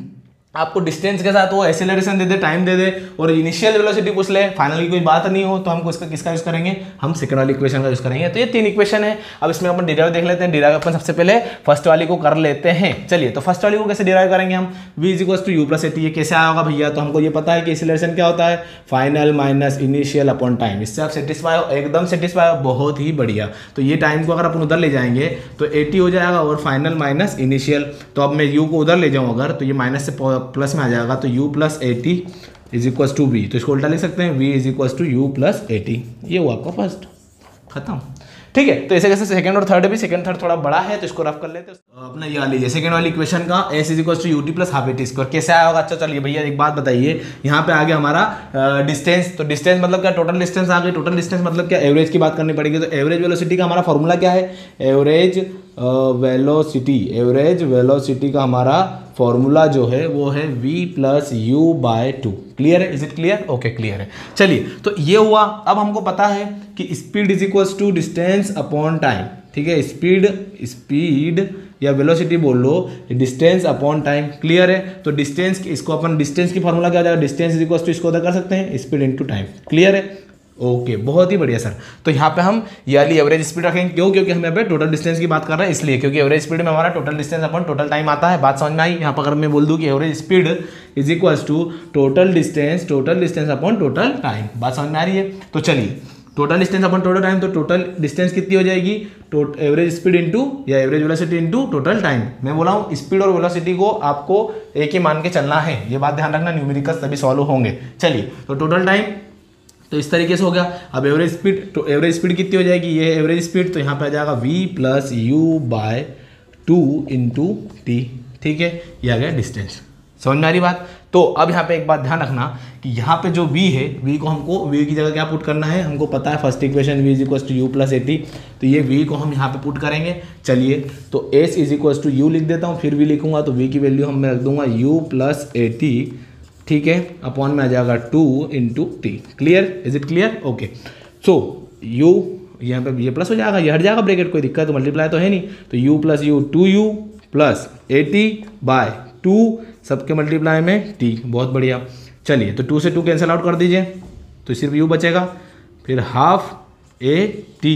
आपको डिस्टेंस के साथ वो एक्सेलरेशन दे दे, टाइम दे दे और इनिशियल वेलोसिटी पूछ ले, फाइनल की कोई बात नहीं हो, तो हमको इसका किसका यूज करेंगे, हम सेकंड वाली इक्वेशन का यूज करेंगे। तो ये तीन इक्वेशन है। अब इसमें अपन डिराइव देख लेते हैं। डिराइव अपन सबसे पहले फर्स्ट वाली को कर लेते हैं। चलिए, तो फर्स्ट वाली को कैसे डिराइव करेंगे हम, v is equal to u plus a t. ये कैसे आया होगा भैया, तो हमको ये पता है कि एक्सेलरेशन क्या होता है, final minus initial upon time. इससे आप सेटिस्फाई हो, एकदम सेटिस्फाई हो, बहुत ही बढ़िया। तो ये टाइम को अगर अपन उधर ले जाएंगे तो एटी हो जाएगा और फाइनल माइनस इनिशियल। तो अब मैं यू को उधर ले जाऊँ अगर, तो ये माइनस से प्लस में आ जाएगा, तो u plus a t is equal to v. तो इसको उल्टा लिख सकते हैं, v is equal to u plus a t. ये हुआ आपका फर्स्ट, खत्म। ठीक है, तो ऐसे कैसे सेकंड और थर्ड भी, सेकंड थर्ड थोड़ा बड़ा है तो इसको रफ कर लेते हैं। अपना ये लीजिए सेकंड वाली इक्वेशन का s is equal to u t plus half a t square कैसे आया होगा। अच्छा चलिए भैया एक बात बताइए, यहाँ पे आ गया हमारा डिस्टेंस। तो डिस्टेंस मतलब क्या, टोटल डिस्टेंस आ गई। टोटल डिस्टेंस मतलब क्या, एवरेज की बात करनी पड़ेगी। तो एवरेज वेलोसिटी का हमारा फॉर्मूला क्या है, एवरेज वेलोसिटी एवरेज वेलोसिटी का हमारा फॉर्मूला जो है वो है v plus u by two. Clear है, is it clear, okay clear है। चलिए, तो ये हुआ। अब हमको पता है कि speed is equal to distance upon time. ठीक है, स्पीड स्पीड या वेलोसिटी बोल लो, डिस्टेंस अपॉन टाइम। क्लियर है, तो डिस्टेंस, इसको अपन डिस्टेंस की फॉर्मूला क्या हो जाएगा, डिस्टेंस इज इक्वल टू इसको अदा कर सकते हैं स्पीड इनटू टाइम। क्लियर है, ओके okay, बहुत ही बढ़िया सर। तो यहाँ पे हम ये वाली एवरेज स्पीड रखेंगे, क्यों, क्योंकि हम यहाँ पे टोटल डिस्टेंस की बात कर रहे हैं इसलिए, क्योंकि एवरेज स्पीड में हमारा total distance upon total time आता है। बात समझ में आई। यहाँ पर अगर मैं बोल दूँ कि average speed is equal to total distance total distance upon total time. बात समझ में आ रही है। तो चलिए, total distance upon total time, तो टोटल डिस्टेंस कितनी हो जाएगी, एवरेज स्पीड इंटू या average velocity into total time. मैं बोला हूँ स्पीड और वेलोसिटी को आपको एक ही मान के चलना है, ये बात ध्यान रखना, न्यूमेरिकल्स तभी सॉल्व होंगे। चलिए, तो टोटल टाइम तो इस तरीके से हो गया। अब एवरेज स्पीड, तो एवरेज स्पीड कितनी हो जाएगी, ये एवरेज स्पीड, तो यहाँ पे आ जाएगा v plus u by two into t. ठीक है, ये आ गया डिस्टेंस। समझ में आ रही बात। तो अब यहाँ पे एक बात ध्यान रखना कि यहाँ पे जो v है, v को हमको v की जगह क्या पुट करना है, हमको पता है first equation v is equal to u plus a t. तो ये v को हम यहाँ पे पुट करेंगे। चलिए, तो s is equal to u लिख देता हूँ, फिर v लिखूंगा तो v की वैल्यू हम मैं रख दूंगा u प्लस एटी। ठीक है, अपॉन में आ जाएगा two into t. Clear, is it clear, okay. So u यहाँ पे ये प्लस हो जाएगा, ये हट जाएगा ब्रैकेट, कोई दिक्कत, तो मल्टीप्लाई तो है नहीं। तो u plus u, two u plus a t by two, सबके मल्टीप्लाई में t। बहुत बढ़िया। चलिए, तो टू से टू कैंसिल आउट कर दीजिए तो सिर्फ u बचेगा, फिर half a t,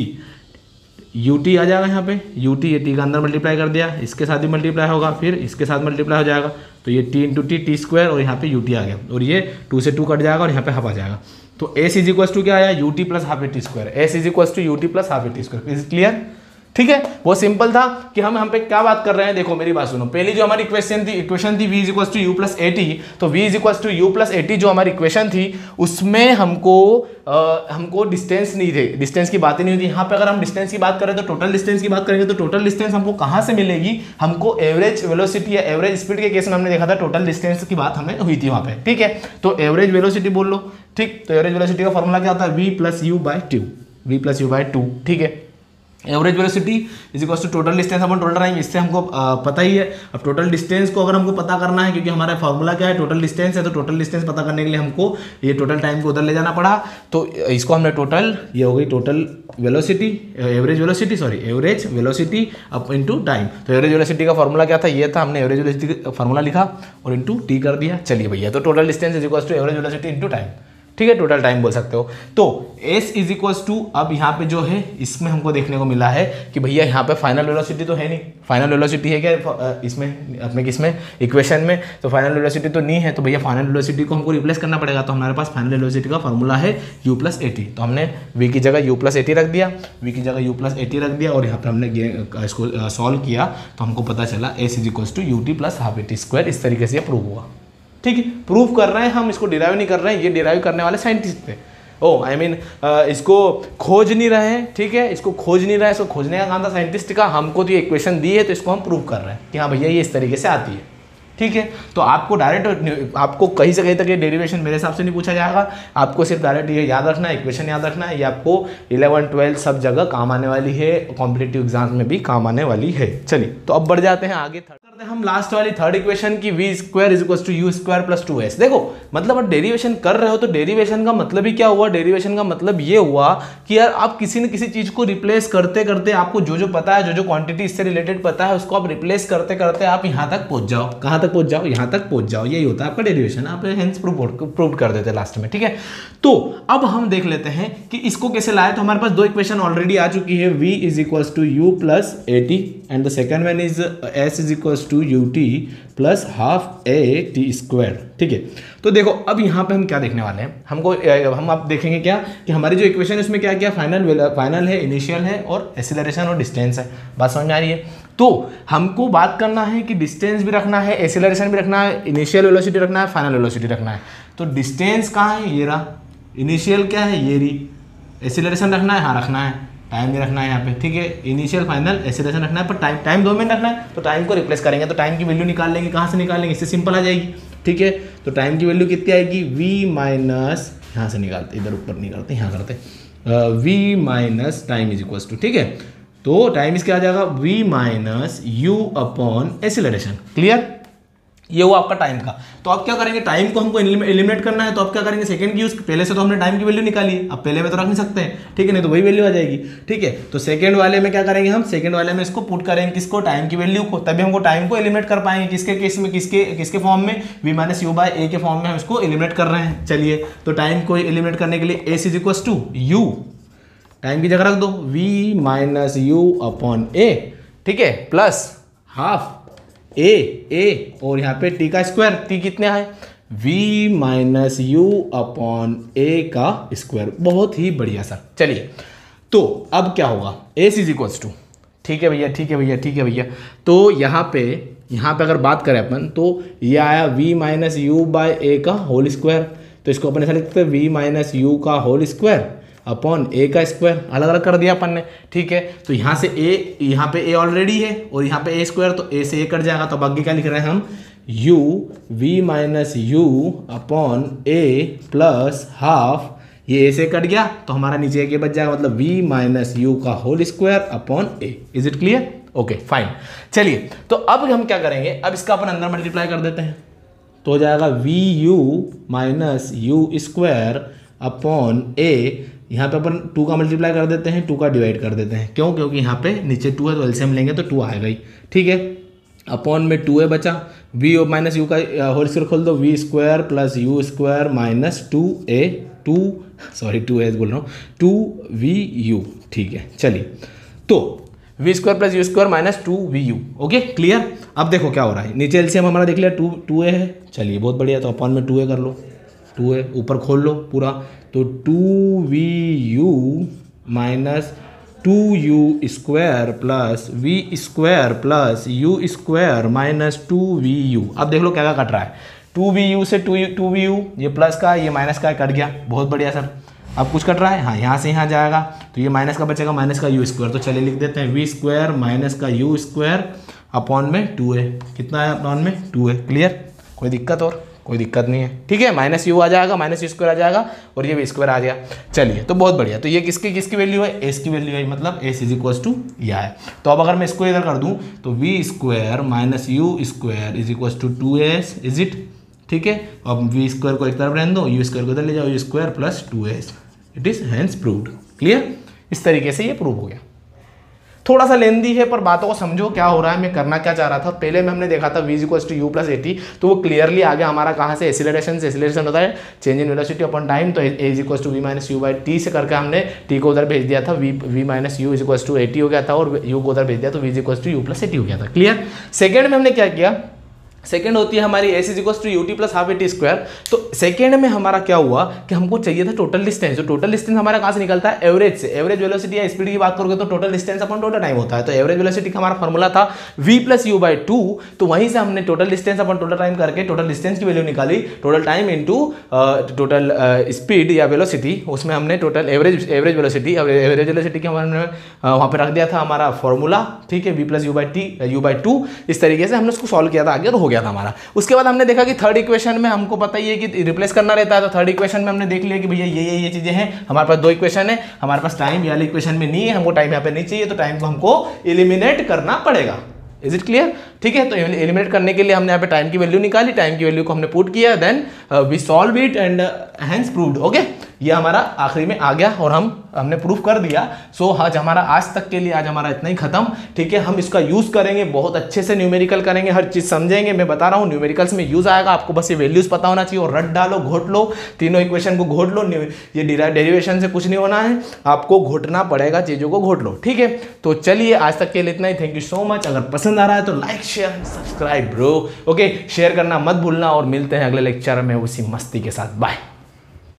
u t आ जाएगा यहाँ पे, यू टी, ये टी का अंदर मल्टीप्लाई कर दिया, इसके साथ भी मल्टीप्लाई होगा, फिर इसके साथ मल्टीप्लाई हो जाएगा, तो ये t into t, t square, और यहाँ पे यू टी आ गया, और ये टू से टू कट जाएगा और यहाँ पे हाफ आ जाएगा। तो एस इज इक्वल टू क्या आया, u t plus half a t square. S is equal to u t plus half a t square. Is clear. ठीक है, वो सिंपल था कि हम हम पे क्या बात कर रहे हैं। देखो मेरी बात सुनो, पहली जो हमारी इक्वेशन थी इक्वेशन थी v is equal to u plus a t. तो v is equal to u plus a t जो हमारी इक्वेशन थी उसमें हमको आ, हमको डिस्टेंस नहीं थे, डिस्टेंस की बात ही नहीं हुई थी। यहाँ पे अगर हम डिस्टेंस की बात करें तो टोटल डिस्टेंस की बात करेंगे, तो टोटल डिस्टेंस हमको कहाँ से मिलेगी, हमको एवरेज वेलोसिटी या एवरेज स्पीड के केस में हमने देखा था टोटल डिस्टेंस की बात हमें हुई थी वहाँ पे। ठीक है, तो एवरेज वेलोसिटी बोल लो। ठीक, तो एवरेज वेलोसिटी का फॉर्मूला क्या होता है, v plus u by two, v plus u by two. ठीक है, average velocity is equal to total distance upon total time, इससे हमको आ, पता ही है। अब टोटल डिस्टेंस को अगर हमको पता करना है, क्योंकि हमारा फॉर्मूला क्या है, टोटल डिस्टेंस है, तो टोटल डिस्टेंस पता करने के लिए हमको ये टोटल टाइम को उधर ले जाना पड़ा। तो इसको हमने टोटल, ये हो गई total velocity, average velocity sorry average velocity up into time. तो एवरेज वेलोसिटी का फॉर्मूला क्या था, ये था, हमने एवरेज वेलोसिटी का फॉर्मूला लिखा और इनटू टी कर दिया। चलिए भैया, तो total distance is equal to average velocity into time. ठीक है, टोटल टाइम बोल सकते हो। तो s इज इक्वल टू, अब यहाँ पे जो है इसमें हमको देखने को मिला है कि भैया यहाँ पे फाइनल वेलोसिटी तो है नहीं, फाइनल वेलोसिटी है क्या इसमें अपने किसमें इक्वेशन में, तो फाइनल वेलोसिटी तो नहीं है। तो भैया फाइनल वेलोसिटी को हमको रिप्लेस करना पड़ेगा, तो हमारे पास फाइनल वेलोसिटी का फॉर्मूला है u प्लस एटी। तो हमने v की जगह u प्लस एटी रख दिया, v की जगह u प्लस एटी रख दिया, और यहाँ पे हमने इसको सॉल्व किया तो हमको पता चला s is equal to u t plus half a t square. इस तरीके से ये प्रूव हुआ। ठीक है, प्रूव कर रहे हैं हम, इसको डिराइव नहीं कर रहे हैं, ये डिराइव करने वाले साइंटिस्ट थे। ओ आई मीन इसको खोज नहीं रहे हैं। ठीक है, इसको खोज नहीं रहे हैं, इसको खोजने का काम था साइंटिस्ट का। हमको तो ये इक्वेशन दी है तो इसको हम प्रूव कर रहे हैं कि हाँ भैया ये इस तरीके से आती है। ठीक है, तो आपको डायरेक्ट, आपको कहीं से कहीं तक ये डेरिवेशन मेरे हिसाब से नहीं पूछा जाएगा, आपको सिर्फ डायरेक्ट ये याद रखना है, इक्वेशन याद रखना है। ये आपको इलेवन ट्वेल्थ सब जगह काम आने वाली है, कॉम्पिटिटिव एग्जाम में भी काम आने वाली है। चलिए, तो अब बढ़ जाते हैं आगे। थर्ड हम लास्ट वाली थर्ड इक्वेशन की v square is equal to u square plus two s. देखो मतलब अब डेरिवेशन कर रहे हो तो डेरिवेशन का मतलब ही क्या हुआ, डेरिवेशन का मतलब ये हुआ कि यार आप किसी न किसी चीज को रिप्लेस करते करते आपको जो जो पता है, जो जो क्वांटिटी इससे रिलेटेड पता है, उसको आप रिप्लेस करते करते आप यहाँ तक पहुंच जाओ। कहाँ तक पहुंच जाओ? यहाँ तक पहुंच जाओ। यही होता है आपका डेरिवेशन, आप हेंस प्रूव कर देते लास्ट में। ठीक है, तो अब हम देख लेते हैं कि इसको कैसे लाए। तो हमारे पास दो इक्वेशन ऑलरेडी आ चुकी है, v is equal to u plus a t and the second one is s is equal to u t plus half a t square. ठीक है, तो देखो अब यहाँ पे हम क्या देखने वाले हैं, हमको हम आप देखेंगे क्या कि हमारी जो इक्वेशन है उसमें क्या क्या फाइनल फाइनल है, इनिशियल है और एक्सीलरेशन और डिस्टेंस है। बात समझ में आ रही है? तो हमको बात करना है कि डिस्टेंस भी रखना है, एक्सीलरेशन भी रखना है, इनिशियल वेलोसिटी रखना है, फाइनल वेलोसिटी रखना है। तो डिस्टेंस कहाँ है? ये रहा। इनिशियल क्या है? ये रही। एक्सीलरेशन रखना है, हाँ रखना है। टाइम भी रखना है यहाँ पे। ठीक है, इनिशियल फाइनल एक्सीलरेशन रखना है, पर टाइम टाइम दो मिनट रखना है। तो टाइम को रिप्लेस करेंगे तो टाइम की वैल्यू निकाल लेंगे। कहाँ से निकालेंगे? इससे सिंपल आ जाएगी। ठीक है, तो टाइम की वैल्यू कितनी आएगी? v माइनस, यहाँ से निकालते, इधर ऊपर निकालते, यहाँ करते v minus time is equal to, ठीक है, तो टाइम इसके आ जाएगा v minus u upon acceleration. Clear? ये हुआ आपका टाइम का। तो अब क्या करेंगे, टाइम को हमको एलिमिनेट करना है, तो अब क्या करेंगे, सेकंड की यूज। पहले से तो हमने टाइम की वैल्यू निकाली है, अब पहले में तो रख नहीं सकते हैं। ठीक है, नहीं तो वही वैल्यू आ जाएगी। ठीक है, तो सेकंड वाले में क्या करेंगे हम, सेकंड वाले में इसको पुट करेंगे, किसको, टाइम की वैल्यू को, तभी हमको टाइम को एलिमिनेट कर पाएंगे। किसके केस में, किसके किसके फॉर्म में, v minus u by a के फॉर्म में हम इसको एलिमिनेट कर रहे हैं। चलिए, तो टाइम को एलिमिनेट करने के लिए s is equal to u, time की जगह रख दो v minus u upon a, ठीक है, प्लस हाफ ए ए और यहाँ पे टी का स्क्वायर। टी कितने है? v minus u upon a का स्क्वायर। बहुत ही बढ़िया सर। चलिए, तो अब क्या होगा, एस इज इक्वल्स टू, ठीक है भैया, ठीक है भैया, ठीक है भैया। तो यहाँ पे यहाँ पे अगर बात करें अपन, तो ये आया v minus u by a का होल स्क्वायर। तो इसको अपन ऐसा लिखते हैं v माइनस यू का होल स्क्वायर अपॉन ए का स्क्वायर। अलग अलग कर दिया अपन ने। ठीक है, तो यहाँ से ए, यहाँ पे ए ऑलरेडी है और यहाँ पे ए स्क्वायर, तो ए से ए कट जाएगा। तो अब आगे क्या लिख रहे हैं हम, u v minus u upon a plus half, ये ए से कट गया तो हमारा नीचे एक बच जाएगा, मतलब v माइनस यू का whole square upon a. Is it clear? Okay fine. चलिए, तो अब हम क्या करेंगे, अब इसका अपन अंदर मल्टीप्लाई कर देते हैं, तो हो जाएगा v u minus u square upon a. यहाँ पे अपन टू का मल्टीप्लाई कर देते हैं, टू का डिवाइड कर देते हैं। क्यों? क्योंकि यहाँ पे नीचे टू है तो एलसीएम लेंगे तो टू आएगा ही। ठीक है, अपॉन में टू ए बचा, वी माइनस यू का होल स्क्वायर खोल दो, v square plus u square minus two a, two sorry two a बोल रहा हूँ, टू वी यू। ठीक है, चलिए, तो v square plus u square minus two v u. Okay clear? अब देखो क्या हो रहा है, नीचे एलसीएम हमारा देख लिया, टू टू ए है। चलिए, बहुत बढ़िया, तो अपॉन में टू ए कर लो, टू ए ऊपर खोल लो पूरा, तो two v u minus two u square plus v square plus u square minus two v u. अब देख लो क्या क्या कट रहा है, टू वी यू से टू टू वी यू, ये प्लस का ये माइनस का कट गया। बहुत बढ़िया सर। अब कुछ कट रहा है, हाँ यहाँ से यहाँ जाएगा तो ये माइनस का बचेगा, माइनस का यू स्क्वायर। तो चलिए लिख देते हैं वी स्क्वायर माइनस का यू स्क्वायर अपॉन में टू ए। कितना है अपॉन में? Two a. क्लियर? कोई दिक्कत? और कोई दिक्कत नहीं है। ठीक है, माइनस यू आ जाएगा, माइनस यू स्क्वायर आ जाएगा और ये भी स्क्वायर आ गया। चलिए, तो बहुत बढ़िया। तो ये किसकी किसकी वैल्यू है? एस की वैल्यू है, मतलब एस इज इक्वल टू यह है। तो अब अगर मैं इसको इधर कर दूं तो v square minus u square is equal to two s. Is it? ठीक है, अब वी स्क्वायर को एक तरफ रहने दो, यू स्क्वायर को इधर ले जाओ, u square plus two s. It is hence proved. Clear? इस तरीके से ये प्रूव हो गया। थोड़ा सा लेंदी है पर बातों को समझो क्या हो रहा है, मैं करना क्या चाह रहा था। पहले में हमने देखा था v equals to u plus a t, तो वो क्लियरली आ गया हमारा कहाँ से, एक्सीलरेशन से। एक्सीलरेशन होता है change in velocity upon time, तो a is equals to v minus u by t से करके हमने टी को उधर भेज दिया था, v v minus u is equals to a t हो गया था और यू को उधर भेज दिया तो v is equals to u plus a t हो गया था। क्लियर? सेकेंड में हमने क्या किया, सेकेंड होती है हमारी s is equals to u t plus half a t square. तो सेकेंड में हमारा क्या हुआ कि हमको चाहिए था टोटल डिस्टेंस। जो टोटल डिस्टेंस हमारा कहाँ से निकलता है? एवरेज से। एवरेज वेलोसिटी या स्पीड की बात करोगे तो total distance upon total time होता है। तो एवरेज वेलोसिटी का हमारा फॉर्मूला था v plus u by two, तो वहीं से हमने total distance upon total time करके टोटल डिस्टेंस की वैल्यू निकाली, total time into total speed या वेलोसिटी। उसमें हमने total average average velocity average velocity के हमने वहाँ पर रख दिया था हमारा फॉर्मूला। ठीक है, v plus u by t u by two. इस तरीके से हमने उसको सॉल्व किया था आगे और हो गया था हमारा। उसके बाद हमने देखा कि थर्ड इक्वेशन में हमको पता ही है कि रिप्लेस करना रहता है। तो थर्ड इक्वेशन में हमने देख लिया कि भैया ये ये ये चीजें हैं। हमारे पास दो इक्वेशन है, हमारे पास टाइम वाली इक्वेशन में नहीं है, हमको टाइम यहाँ पे नहीं चाहिए, तो टाइम को हमको एलिमिनेट करना पड़ेगा। Is it clear? ठीक है। तो एलिमिनेट करने के लिए हमने यहाँ पे टाइम की वैल्यू निकाली, टाइम की वैल्यू को हमने पुट किया, then we solve it and hence proved. Okay, ये हमारा आखिरी में आ गया और हम हमने प्रूफ कर दिया। सो so, आज हमारा आज तक के लिए आज हमारा इतना ही खत्म। ठीक है, हम इसका यूज करेंगे, बहुत अच्छे से न्यूमेरिकल करेंगे, हर चीज समझेंगे। मैं बता रहा हूँ न्यूमेरिकल्स में यूज आएगा, आपको बस ये वैल्यूज पता होना चाहिए और रट डालो, घोट लो, तीनों इक्वेशन को घोट लो। ये डेरिवेशन से कुछ नहीं होना है, आपको घोटना पड़ेगा, चीजों को घोट लो। ठीक है, तो चलिए आज तक के लिए इतना ही। Thank you so much. अगर पसंद आ रहा है तो like share subscribe bro. Okay, share करना मत भूलना और मिलते हैं अगले लेक्चर में उसी मस्ती के साथ। बाय।